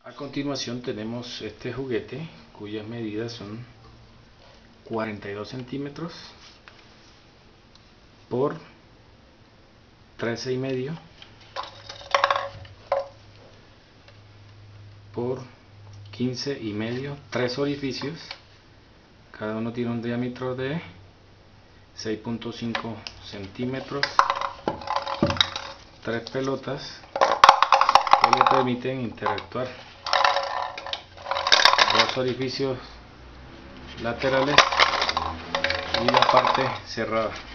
A continuación tenemos este juguete cuyas medidas son 42 centímetros por 13,5 por 15,5, 3 orificios, cada uno tiene un diámetro de 6.5 centímetros, 3 pelotas que le permiten interactuar, 2 orificios laterales y la parte cerrada.